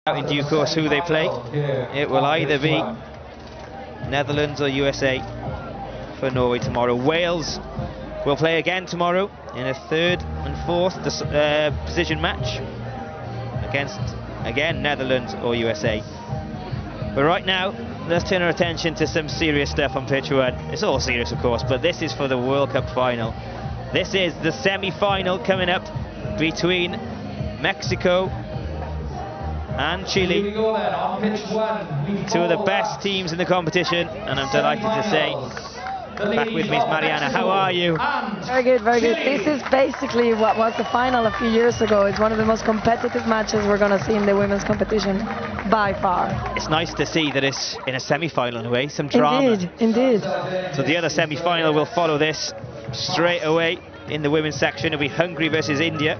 out in due course who they play. It will either be Netherlands or USA for Norway tomorrow. Wales will play again tomorrow in a third and fourth position match against, again, Netherlands or USA. But right now, let's turn our attention to some serious stuff on pitch one. It's all serious, of course, but this is for the World Cup final. This is the semi-final coming up between Mexico and Chile, two of the best teams in the competition, and I'm delighted to say, back with me is Mariana. How are you? Very good, very good. This is basically what was the final a few years ago. It's one of the most competitive matches we're going to see in the women's competition, by far. It's nice to see that it's in a semi-final in a way, some drama. Indeed, indeed. So the other semi-final will follow this straight away in the women's section. It'll be Hungary versus India.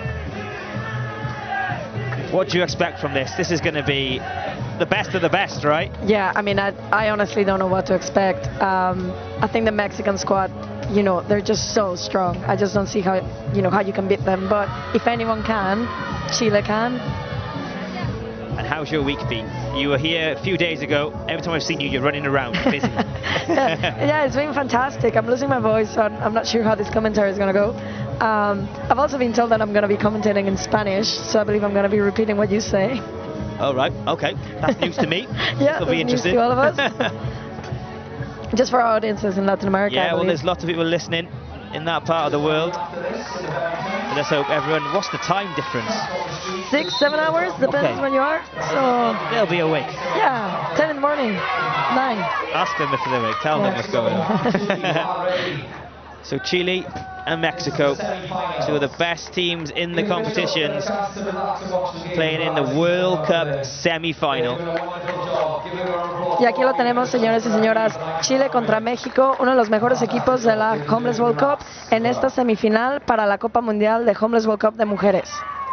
What do you expect from this? This is going to be the best of the best, right? Yeah, I mean, I honestly don't know what to expect. I think the Mexican squad, you know, they're just so strong. I just don't see how, you know, how you can beat them. But if anyone can, Chile can. And how's your week been? You were here a few days ago. Every time I've seen you, you're running around, busy. Yeah, it's been fantastic. I'm losing my voice, so I'm not sure how this commentary is going to go. I've also been told that I'm going to be commentating in Spanish, so I believe I'm going to be repeating what you say. All right, okay. That's news to me. Yeah, it'll be interesting. News to all of us. Just for our audiences in Latin America. Yeah, well, there's lots of people listening in that part of the world. But let's hope everyone. What's the time difference? 6, 7 hours, depends when you are. So they'll be awake. Yeah, 10 in the morning, 9. Ask them if they're awake. Tell them what's going on. So Chile and Mexico, two of the best teams in the competitions, playing in the World Cup semi-final. Y aquí lo tenemos, señores y señoras, Chile contra México, uno de los mejores equipos de la Homeless World Cup en esta semifinal para la Copa Mundial de Homeless World Cup de mujeres.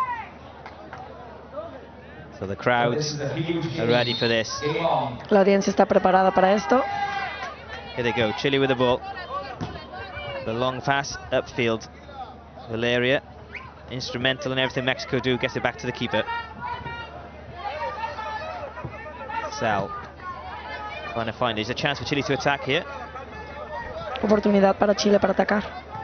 So the crowds are ready for this. La audiencia está preparada para esto. Here they go, Chile with the ball. The long pass upfield. Valeria, instrumental in everything Mexico do, gets it back to the keeper. Sal trying to find. There's a chance for Chile to attack here. Oportunidad para Chile para atacar.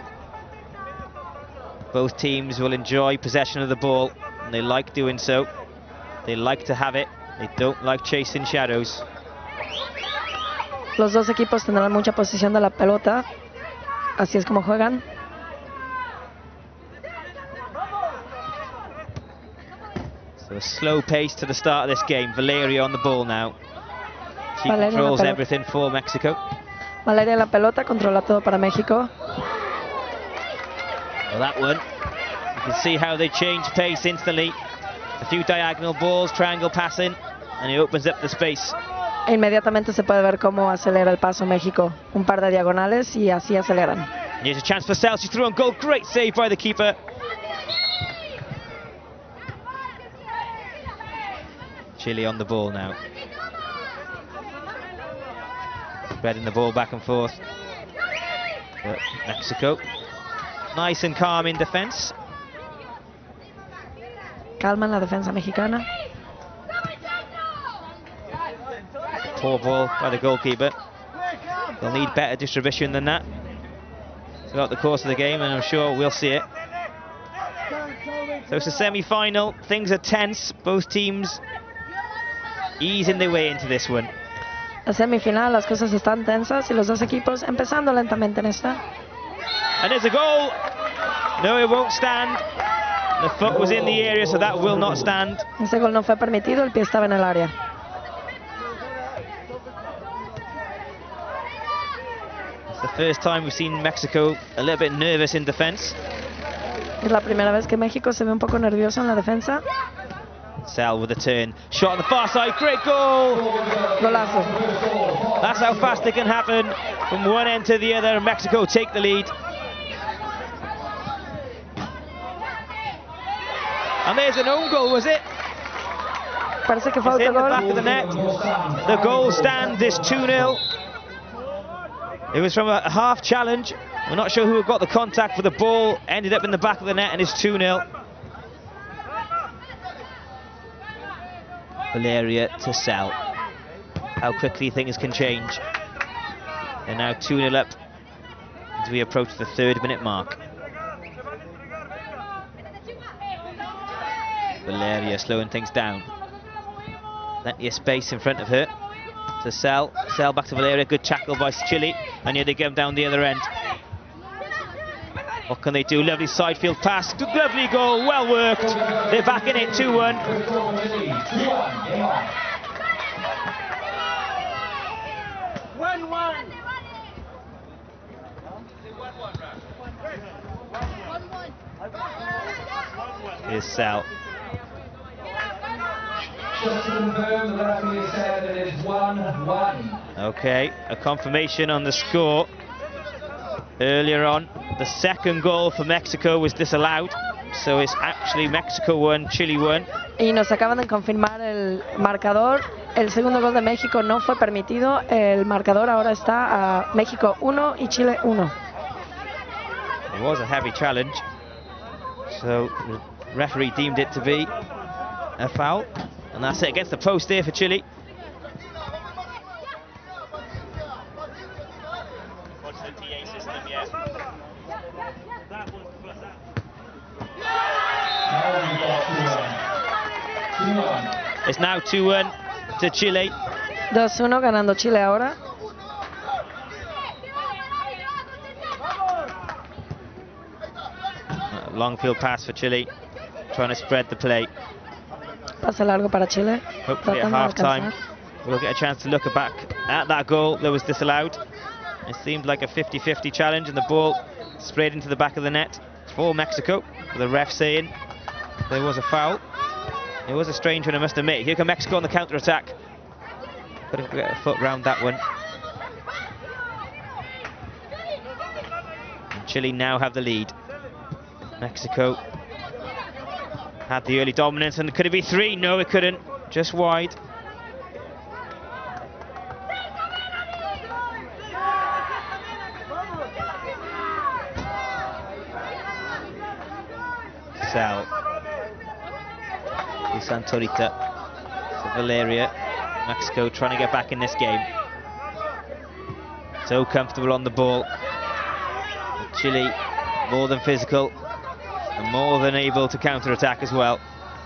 Both teams will enjoy possession of the ball, and they like doing so. They like to have it. They don't like chasing shadows. Los dos equipos tendrán mucha posición de la pelota. Así es como juegan. So a slow pace to the start of this game. Valeria on the ball now. She controls everything for Mexico. Valeria la pelota, controla todo para México. Well, that one, you can see how they change pace instantly. A few diagonal balls, triangle passing, and it opens up the space. Inmediatamente se puede ver cómo acelera el paso México. Un par de diagonales y así aceleran. Here's a chance for Sal. She's through on goal. Great save by the keeper. Chile on the ball now. Spreading the ball back and forth. But Mexico, nice and calm in defense. Calma en la defensa mexicana. Poor ball by the goalkeeper. They'll need better distribution than that throughout the course of the game, and I'm sure we'll see it. So it's a semi-final. Things are tense. Both teams easing their way into this one. La semifinal, las cosas están tensas y los dos equipos empezando lentamente en esta. And there's a goal. No, it won't stand. The foot was in the area, so that will not stand. Ese gol no fue permitido, el pie estaba en el área. It's the first time we've seen Mexico a little bit nervous in defense. Es la primera vez que México se ve un poco nervioso en la defensa. Sal with a turn. Shot on the far side. Great goal! Golazo. That's how fast it can happen. From one end to the other, Mexico take the lead. And there's an own goal, was it? Parece que fue It's in the back autogol. of the net. The goal stand is 2-0. It was from a half challenge. We're not sure who got the contact, but the ball ended up in the back of the net, and it's 2-0. Valeria to Sell. How quickly things can change. They're now 2-0 up as we approach the 3rd minute mark. Valeria slowing things down. Plenty of space in front of her. To Sell. Sell back to Valeria. Good tackle by Chile. And here they come down the other end. What can they do? Lovely side field pass. Lovely goal. Well worked. They're back in it. 2-1. Here's Sell. Just to confirm, the referee said that it is 1-1. Okay, a confirmation on the score. Earlier on, the second goal for Mexico was disallowed, so it's actually Mexico 1, Chile 1. Y nos acaban de confirmar el marcador. El segundo gol de México no fue permitido. El marcador ahora está a México 1 y Chile 1. It was a heavy challenge, so the referee deemed it to be a foul. And that's it against the post there for Chile. What's the PA system yet? It's now 2-1 to Chile. 2-1 ganando Chile ahora. Long field pass for Chile, trying to spread the play. Pase largo para Chile. Hopefully at half-time we'll get a chance to look back at that goal that was disallowed. It seemed like a 50-50 challenge, and the ball sprayed into the back of the net for Mexico, with the ref saying there was a foul. It was a strange one, I must admit. Here come Mexico on the counter-attack. Couldn't get a foot round that one. And Chile now have the lead. Mexico had the early dominance, and could it be 3? No, it couldn't. Just wide. Sell. Santorita. So Valeria. Mexico trying to get back in this game. So comfortable on the ball. Chile more than physical and more than able to counter-attack as well.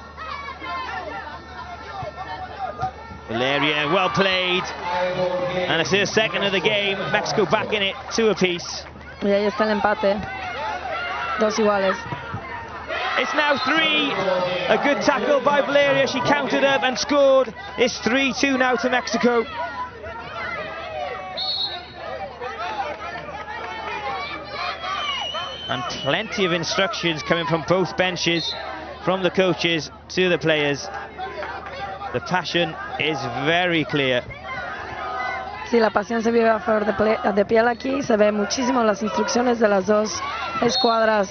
Valeria, well played. And it's her second of the game. Mexico back in it, 2 apiece. Y ahí está el empate. 2 iguales. It's now 3. A good tackle by Valeria. She countered up and scored. It's 3-2 now to Mexico. And plenty of instructions coming from both benches, from the coaches to the players. The passion is very clear. Sí, la pasión se vive a flor de piel aquí. Se ve muchísimo las instrucciones de las dos escuadras.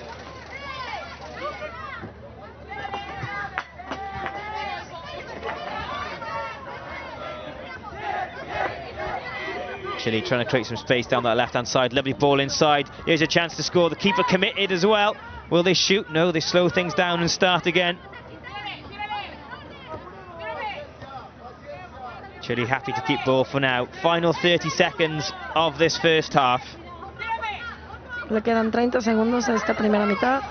Chile trying to create some space down that left-hand side. Lovely ball inside. Here's a chance to score. The keeper committed as well. Will they shoot? No, they slow things down and start again. Chile happy to keep ball for now. Final 30 seconds of this first half. Le quedan 30 segundos a esta primera mitad.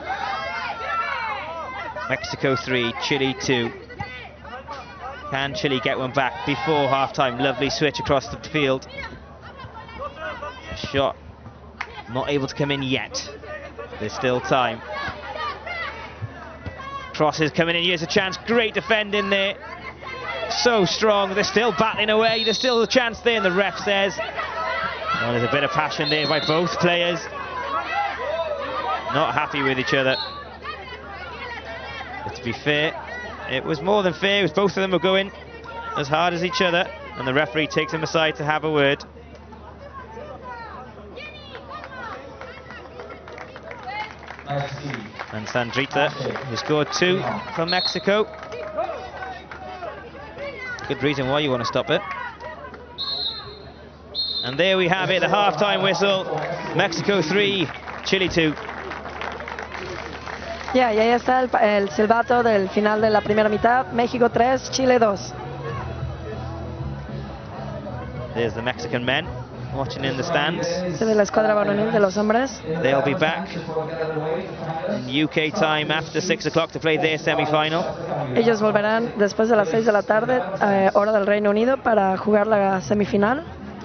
Mexico 3, Chile 2. Can Chile get one back before half-time? Lovely switch across the field. Shot not able to come in yet. There's still time. Crosses coming in. Here's a chance. Great defending there. So strong. They're still battling away. There's still a chance there, and the ref says, oh, there's a bit of passion there by both players. Not happy with each other. But to be fair, it was more than fair. It was both of them were going as hard as each other, and the referee takes them aside to have a word. And Sandrita, who scored 2 for Mexico. Good reason why you want to stop it. And there we have it, the half-time whistle. Mexico 3, Chile 2. Ya, y ahí está el silbato del final de la primera mitad. México 3, Chile 2. There's the Mexican men watching in the stands. Se ve la escuadra varonil de los hombres. They'll be back in UK time after 6 o'clock to play their semi-final. Ellos volverán después de las 6 de la tarde, hora del Reino Unido, para jugar la semifinal,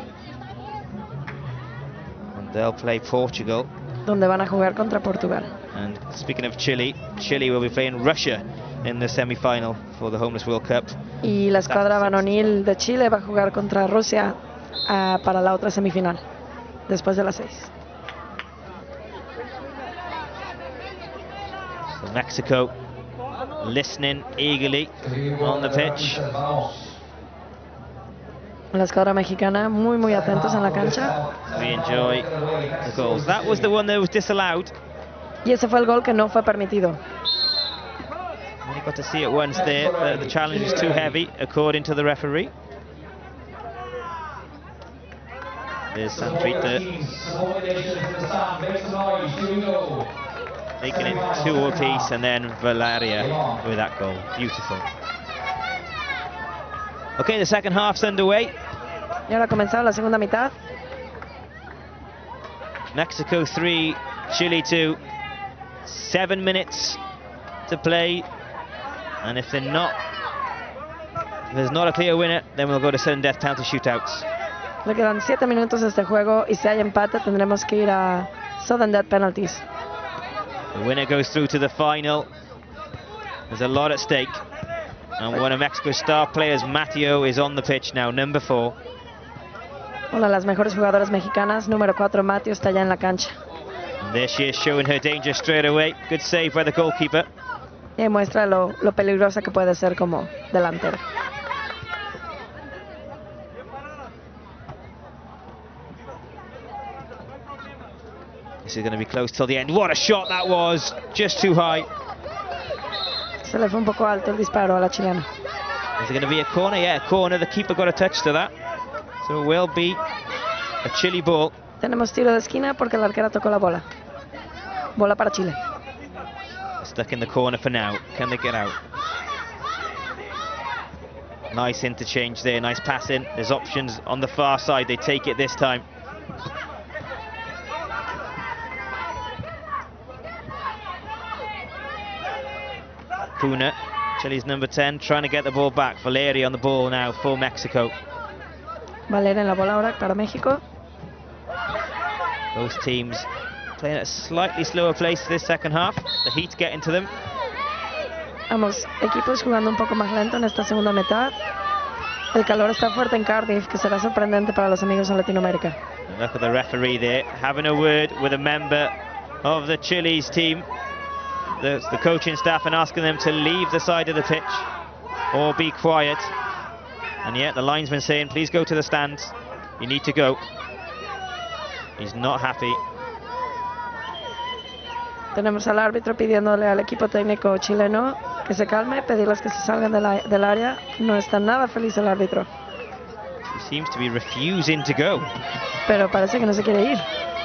And they'll play Portugal. donde van a jugar contra Portugal. And speaking of Chile, Chile will be playing Russia in the semi-final for the Homeless World Cup. Y la escuadra varonil de Chile va a jugar contra Rusia para la otra semifinal, después de las 6. So Mexico listening eagerly on the pitch. La escuadra mexicana muy atentos en la cancha. We enjoy the goals. That was the one that was disallowed. Y ese fue el gol que no fue permitido. Only got to see it once there, but the challenge was too heavy, according to the referee. There's Sandrita making it 2 apiece, and then Valeria with that goal. Beautiful. Okay, the second half's underway. Y ahora ha comenzado la segunda mitad. Mexico 3, Chile 2. 7 minutes to play, and if there's not a clear winner, then we'll go to sudden death penalty shootouts. Le quedan 7 minutos a este juego y si hay empate tendremos que ir a sudden death penalties. The winner goes through to the final. There's a lot at stake, and one of Mexico's star players, Mateo, is on the pitch now, number 4. Una de las mejores jugadoras mexicanas, número 4, Mateo, está ya en la cancha. And there she is, showing her danger straight away. Good save by the goalkeeper. Y muestra lo peligrosa que puede ser como delantera. This is going to be close till the end. What a shot that was! Just too high. Se le fue un poco alto el disparo a la chilena. Is it going to be a corner? Yeah, a corner. The keeper got a touch to that. So it will be a Chile ball. Tenemos tiro de esquina porque la arquera tocó la bola. Bola para Chile. Stuck in the corner for now. Can they get out? Nice interchange there. Nice passing. There's options on the far side. They take it this time. Kuna, Chile's number 10, trying to get the ball back. Valeria on the ball now for Mexico. Valeria en la bola ahora para México. Both teams playing at a slightly slower pace this second half. The heat getting to them. Ambos equipos jugando un poco más lento en esta segunda mitad. El calor está fuerte en Cardiff, que será sorprendente para los amigos en Latinoamérica. And look at the referee there, having a word with a member of the Chile's team. The coaching staff, and asking them to leave the side of the pitch or be quiet. And yet the linesman saying, please go to the stands. You need to go. He's not happy. Tenemos al árbitro pidiéndole al equipo técnico chileno que se calme, pedirles que se salgan del área. No está nada feliz el árbitro. He seems to be refusing to go. Pero parece que no se quiere ir.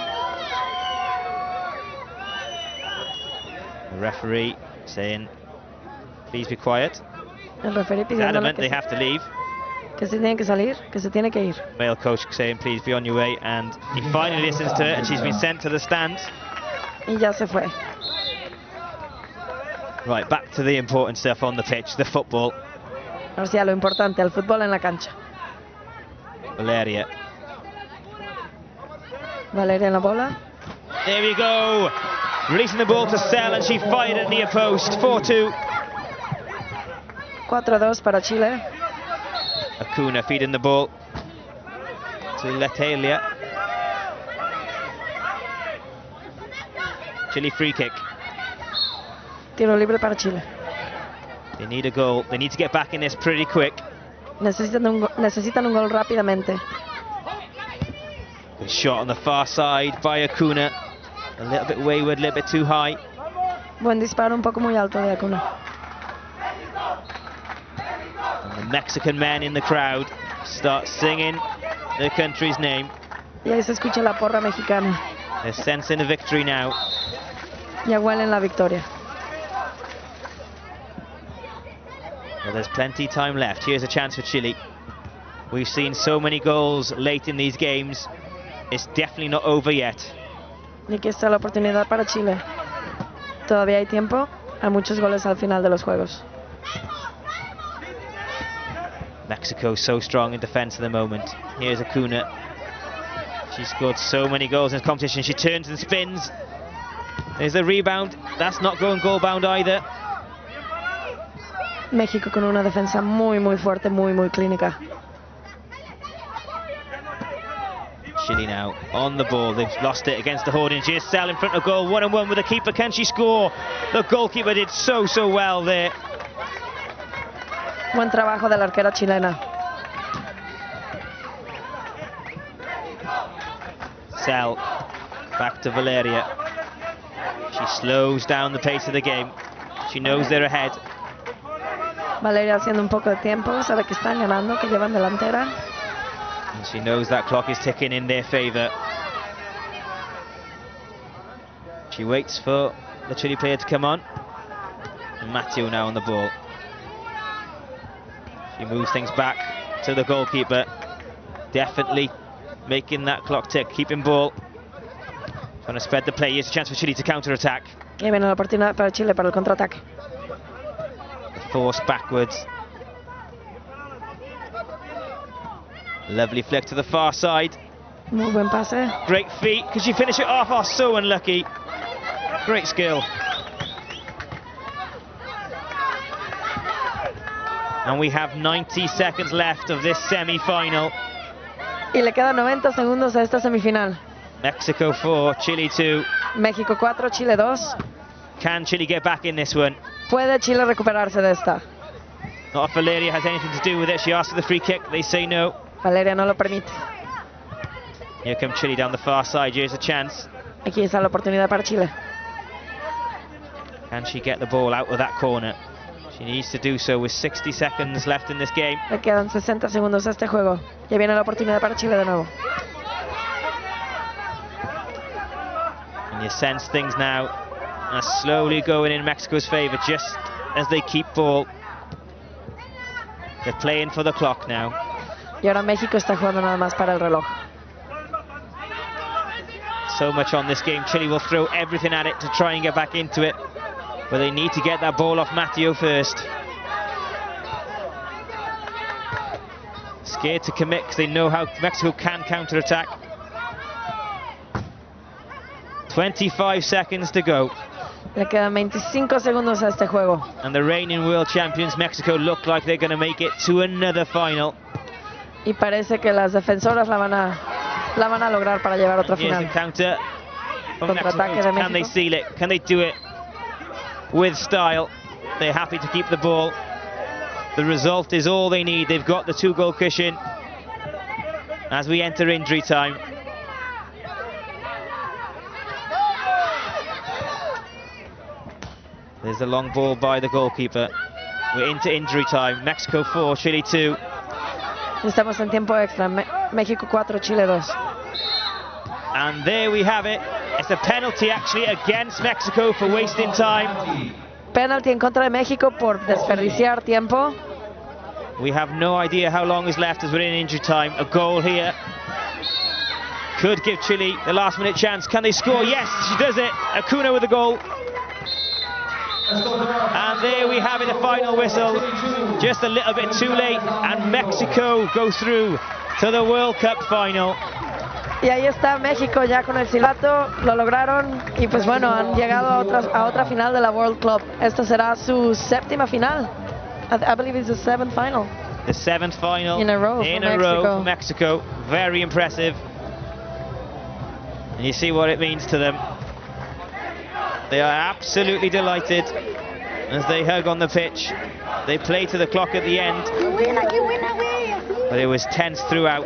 The referee saying, please be quiet. El referee He's pidiéndole adamant they have to leave. que se tienen que salir, que se tiene que ir. Male coach saying, please be on your way. And he finally listens to her, and she's been sent to the stands. Y ya se fue. Right, back to the important stuff on the pitch, the football. Ahora sí, a lo importante, el fútbol en la cancha. Valeria. Valeria en la bola. There we go. Releasing the ball to Sell, and she fired it near post. 4-2. 4-2 para Chile. Acuna feeding the ball to Letalia. Chile free kick. Tiro libre para Chile. They need a goal. They need to get back in this pretty quick. Necesitan un gol rápidamente. Good shot on the far side by Acuna. A little bit wayward, a little bit too high. Buen disparo, un poco muy alto de Acuna. And the Mexican men in the crowd start singing their country's name. Y ahí se escucha la porra mexicana. They're sensing a victory now. Ya huelen la victoria. Well, there's plenty of time left. Here's a chance for Chile. We've seen so many goals late in these games. It's definitely not over yet. Y aquí está la oportunidad para Chile. Todavía hay tiempo. Hay muchos goles al final de los juegos. Mexico so strong in defense at the moment. Here's Acuna. She scored so many goals in this competition. She turns and spins. There's the rebound. That's not going goal bound either. México con una defensa muy fuerte, muy clínica. Chile now on the ball. They've lost it against the Hoarding. Giselle in front of goal, 1-on-1 with the keeper. Can she score? The goalkeeper did so well there. Buen trabajo de la arquera chilena. Cell back to Valeria. She slows down the pace of the game. She knows they're ahead. Valeria haciendo un poco de tiempo, sabe que están ganando, que llevan delantera. And she knows that clock is ticking in their favour. She waits for the Chile player to come on. And Matteo now on the ball. She moves things back to the goalkeeper. Definitely making that clock tick, keeping ball. Trying to spread the play. Here's a chance for Chile to counter-attack. Y viene la oportunidad para Chile para el contraataque. Force backwards. Lovely flick to the far side. Muy buen pase. Great feet. Could she finish it off? Oh, so unlucky. Great skill. And we have 90 seconds left of this semi-final. Y le quedan 90 segundos a esta semifinal. Mexico 4, Chile 2. México 4, Chile 2. Can Chile get back in this one? ¿Puede Chile recuperarse de esta? Not if Valeria has anything to do with it. She asks for the free kick. They say no. Valeria no lo permite. Here come Chile down the far side. Here's a chance. Aquí está la oportunidad para Chile. Can she get the ball out of that corner? She needs to do so with 60 seconds left in this game. Le quedan 60 segundos a este juego. Ya viene la oportunidad para Chile de nuevo. And you sense things now are slowly going in Mexico's favour just as they keep ball. They're playing for the clock now. Y ahora México está jugando nada más para el reloj. So much on this game. Chile will throw everything at it to try and get back into it. But they need to get that ball off Matteo first. Scared to commit because they know how Mexico can counter-attack. 25 seconds to go. Le quedan 25 segundos a este juego. And the reigning world champions, Mexico, look like they're going to make it to another final. Y parece que las defensoras la van a lograr para llevar otra final. Here's the counter from Contraataque Mexico. de Can they México. seal it? Can they do it with style? They're happy to keep the ball. The result is all they need. They've got the 2-goal cushion as we enter injury time. There's the long ball by the goalkeeper. We're into injury time. Mexico 4, Chile 2. Estamos en tiempo extra. México 4, Chile 2. And there we have it. It's a penalty actually against Mexico for wasting time. Penalti en contra de México por desperdiciar tiempo. We have no idea how long is left as we're in injury time. A goal here could give Chile the last-minute chance. Can they score? Yes, she does it. Acuna with the goal. And there we have it, the final whistle. Just a little bit too late, and Mexico go through to the World Cup final. Y ahí está México ya con el silbato, lo lograron y pues bueno, han llegado a otra final de la World Club. Esta será su séptima final. I believe it's the 7th final. The 7th final In a row for Mexico. Very impressive. And you see what it means to them. They are absolutely delighted as they hug on the pitch. They play to the clock at the end, but it was tense throughout.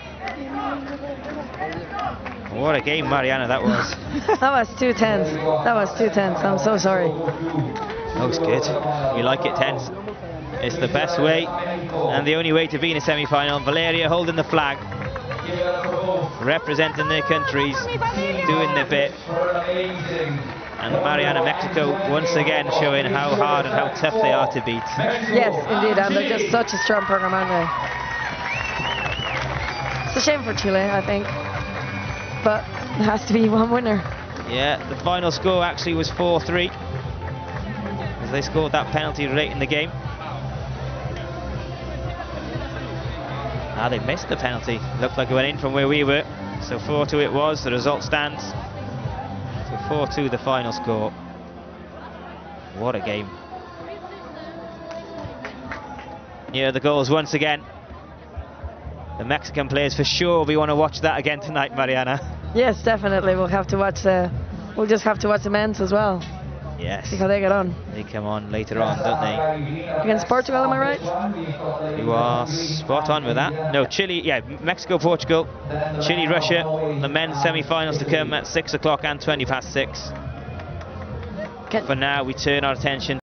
What a game, Mariana, that was. That was too tense. That was too tense. I'm so sorry. That was good. We like it tense. It's the best way and the only way to be in a semi-final. Valeria holding the flag, representing their countries, doing their bit. And Mariana, Mexico once again showing how hard and how tough they are to beat. Yes, indeed, and they're just such a strong program, aren't they? It's a shame for Chile, I think, but there has to be one winner. Yeah, the final score actually was 4-3, as they scored that penalty late in the game. Ah, they missed the penalty. Looked like it went in from where we were. So 4-2 it was. The result stands. So 4-2 the final score. What a game. Yeah, the goals once again. The Mexican players for sure. We want to watch that again tonight, Mariana. Yes, definitely. We'll have to watch we'll just have to watch the men's as well. Yes. See how they get on. They come on later on, don't they? Against Portugal, am I right? You are spot on with that. No, Chile, yeah, Mexico, Portugal, Chile, Russia. The men's semi-finals to come at 6 o'clock and 6:20. For now, we turn our attention